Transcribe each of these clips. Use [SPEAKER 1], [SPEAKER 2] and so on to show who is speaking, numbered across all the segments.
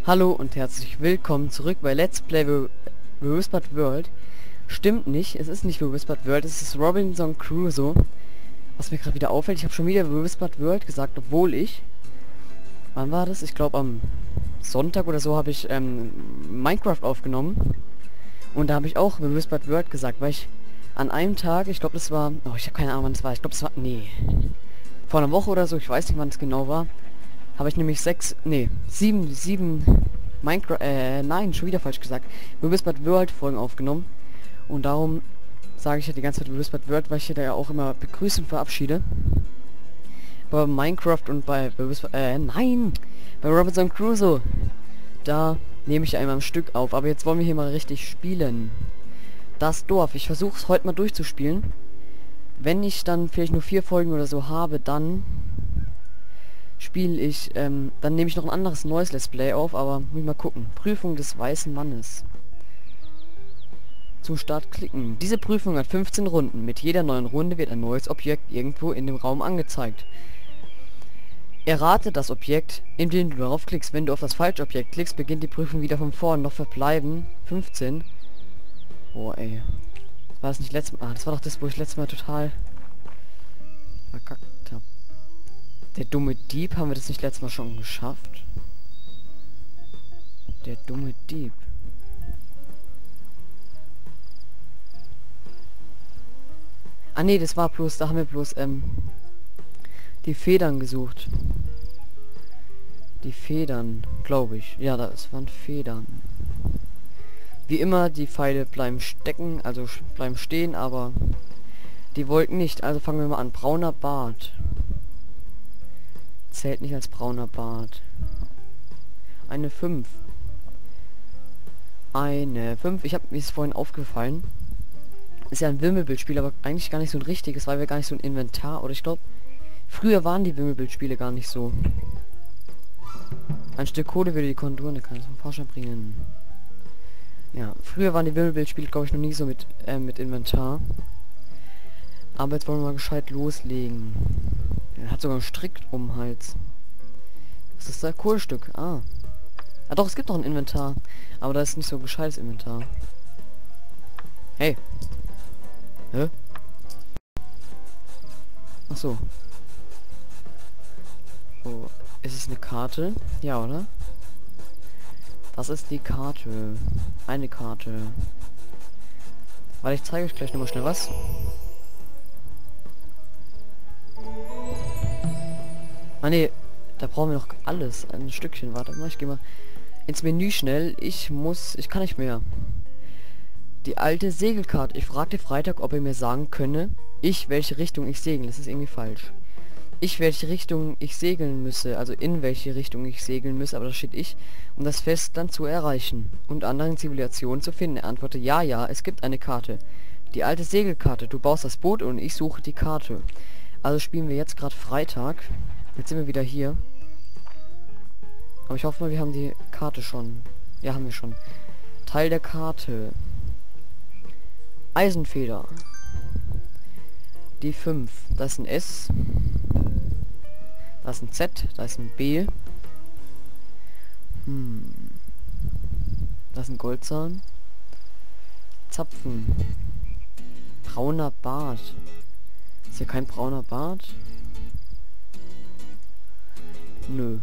[SPEAKER 1] Hallo und herzlich willkommen zurück bei Let's Play The Whispered World. Stimmt nicht, es ist nicht The Whispered World, es ist Robinson Crusoe. Was mir gerade wieder auffällt, ich habe schon wieder The Whispered World gesagt, obwohl ich... Wann war das? Ich glaube am Sonntag oder so habe ich Minecraft aufgenommen. Und da habe ich auch The Whispered World gesagt, weil ich an einem Tag, ich glaube das war... Oh, ich habe keine Ahnung wann das war, ich glaube das war... Nee. Vor einer Woche oder so, ich weiß nicht wann es genau war. Habe ich nämlich sieben Minecraft, nein, schon wieder falsch gesagt, The Whispered World Folgen aufgenommen. Und darum sage ich ja die ganze Zeit The Whispered World, weil ich hier da ja auch immer begrüßen und verabschiede. Bei Minecraft und bei bei Robinson Crusoe, da nehme ich einmal am Stück auf. Aber jetzt wollen wir hier mal richtig spielen. Das Dorf, ich versuche es heute mal durchzuspielen. Wenn ich dann vielleicht nur 4 Folgen oder so habe, dann spiele ich, dann nehme ich noch ein anderes neues Let's Play auf, aber muss ich mal gucken. Prüfung des weißen Mannes. Zum Start klicken. Diese Prüfung hat 15 Runden. Mit jeder neuen Runde wird ein neues Objekt irgendwo in dem Raum angezeigt. Errate das Objekt, indem du darauf klickst. Wenn du auf das falsche Objekt klickst, beginnt die Prüfung wieder von vorn. Noch verbleiben 15. Boah, ey. War das nicht letztes Mal? Ah, das war doch das, wo ich letztes Mal total verkackt habe. Der dumme Dieb, haben wir das nicht letztes Mal schon geschafft? Der dumme Dieb. Ah ne, das war bloß, da haben wir bloß die Federn gesucht. Die Federn, glaube ich. Ja, das waren Federn. Wie immer, die Pfeile bleiben stecken, also bleiben stehen, aber die wollten nicht. Also fangen wir mal an. Brauner Bart. Zählt nicht als brauner Bart. Eine 5. Eine 5. Ich habe mir ist vorhin aufgefallen. Ist ja ein Wimmelbildspiel, aber eigentlich gar nicht so ein richtiges, weil wir gar nicht so ein Inventar, oder ich glaube, früher waren die Wimmelbildspiele gar nicht so. Ein Stück Kohle würde die Konturen kann zum Vorschein bringen. Ja, früher waren die Wimmelbildspiele, glaube ich, noch nie so mit Inventar. Aber jetzt wollen wir mal gescheit loslegen. Er hat sogar einen Strick um den Hals. Was ist da? Kohlstück. Ah. Ah doch, es gibt doch ein Inventar. Aber da ist nicht so ein gescheites Inventar. Hey. Hä? Ach so. Oh, ist es eine Karte? Ja, oder? Was ist die Karte? Eine Karte. Weil ich zeige euch gleich nochmal schnell was. Ah ne, da brauchen wir noch alles. Ein Stückchen. Warte mal, ich gehe mal ins Menü schnell. Ich kann nicht mehr. Die alte Segelkarte. Ich fragte Freitag, ob er mir sagen könne, welche Richtung ich segeln. Das ist irgendwie falsch. Welche Richtung ich segeln müsse. Also in welche Richtung ich segeln müsse. Aber da steht ich, um das Festland zu erreichen und anderen Zivilisationen zu finden. Er antwortete, ja, es gibt eine Karte. Die alte Segelkarte. Du baust das Boot und ich suche die Karte. Also spielen wir jetzt gerade Freitag. Jetzt sind wir wieder hier. Aber ich hoffe mal, wir haben die Karte schon. Ja, haben wir schon. Teil der Karte. Eisenfeder. Die 5. Da ist ein S. Da ist ein Z. Da ist ein B. Da ist ein Goldzahn. Zapfen. Brauner Bart. Ist hier kein brauner Bart? Nö.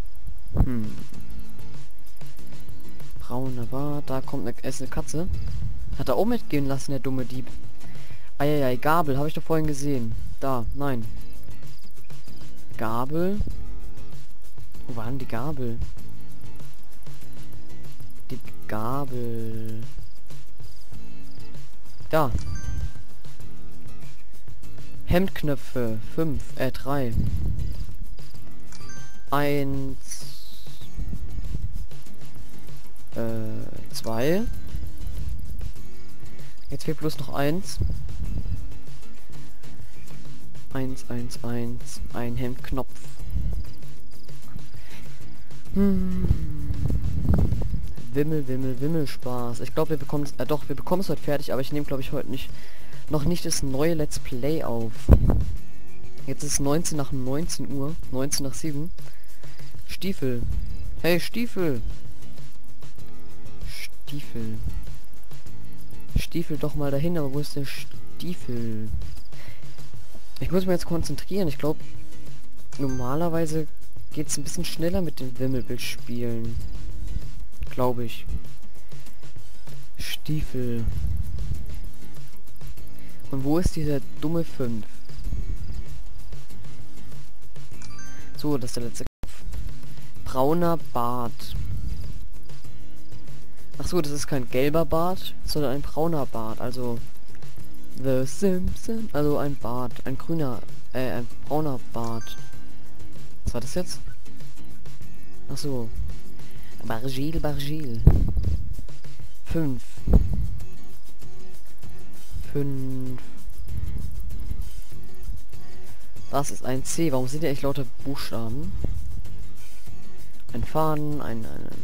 [SPEAKER 1] Brauner Bart. Da kommt eine Katze. Hat er auch mitgehen lassen, der dumme Dieb. Eieiei, Gabel. Habe ich doch vorhin gesehen. Da. Nein. Gabel. Wo war denn die Gabel? Die Gabel. Da. Hemdknöpfe. 3. 1. 2. Jetzt fehlt bloß noch 1. 1. Ein Hemdknopf. Wimmel, Spaß. Ich glaube, wir bekommen es, wir bekommen es heute fertig, aber ich nehme, glaube ich, heute noch nicht das neue Let's Play auf. Jetzt ist 19 nach 19 Uhr, 19 nach 7. Stiefel. Hey, Stiefel. Stiefel. Stiefel doch mal dahin, aber wo ist der Stiefel? Ich muss mich jetzt konzentrieren. Ich glaube, normalerweise geht es ein bisschen schneller mit den Wimmelbildspielen. Glaube ich. Stiefel. Und wo ist dieser dumme 5? So, das ist der letzte Kopf. Brauner Bart. Ach so, das ist kein gelber Bart, sondern ein brauner Bart. Also The Simpsons. Also ein Bart, ein grüner, ein brauner Bart. Was war das jetzt? Ach so. Bargil. 5. Das ist ein C. Warum sind ja echt lauter Buchstaben? Ein Faden, ein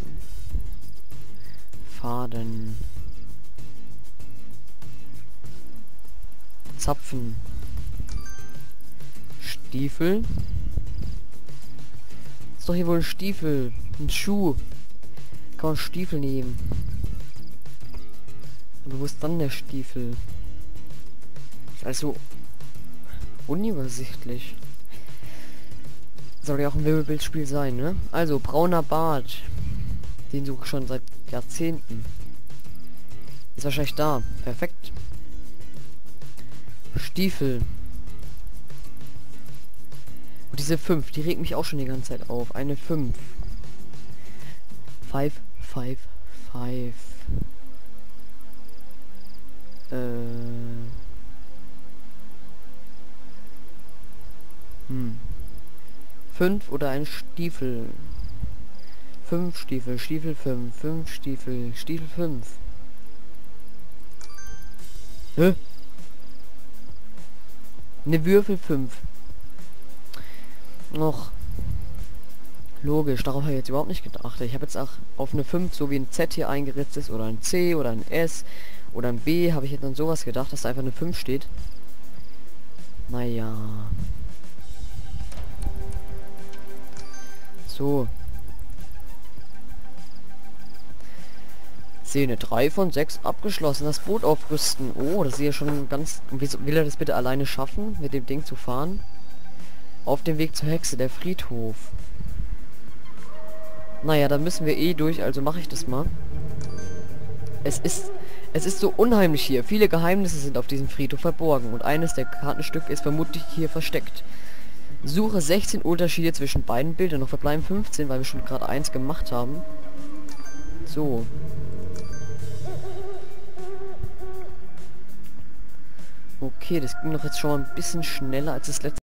[SPEAKER 1] Faden. Zapfen. Stiefel. Ist doch hier wohl ein Stiefel. Ein Schuh. Kann man Stiefel nehmen. Aber wo ist dann der Stiefel? Ist also unübersichtlich. Soll ja auch ein Wirbelbildspiel sein, ne? Also, brauner Bart. Den suche ich schon seit Jahrzehnten. Ist wahrscheinlich da. Perfekt. Stiefel. Und diese 5, die regt mich auch schon die ganze Zeit auf. Eine 5. 5. Hm. 5 oder ein Stiefel. 5 Stiefel, Stiefel 5, 5 Stiefel, Stiefel 5. Hä? Eine Würfel 5. Noch. Logisch, darauf habe ich jetzt überhaupt nicht gedacht. Ich habe jetzt auch auf eine 5, so wie ein Z hier eingeritzt ist, oder ein C, oder ein S, oder ein B, habe ich jetzt an sowas gedacht, dass da einfach eine 5 steht. Naja. So. Szene 3 von 6 abgeschlossen. Das Boot aufrüsten. Oh, das ist ja schon ganz... Wieso will er das bitte alleine schaffen, mit dem Ding zu fahren? Auf dem Weg zur Hexe, der Friedhof. Naja, da müssen wir eh durch, also mache ich das mal. Es ist so unheimlich hier. Viele Geheimnisse sind auf diesem Friedhof verborgen und eines der Kartenstücke ist vermutlich hier versteckt. Suche 16 Unterschiede zwischen beiden Bildern. Noch verbleiben 15, weil wir schon gerade eins gemacht haben. So. Okay, das ging doch jetzt schon mal ein bisschen schneller als das letzte.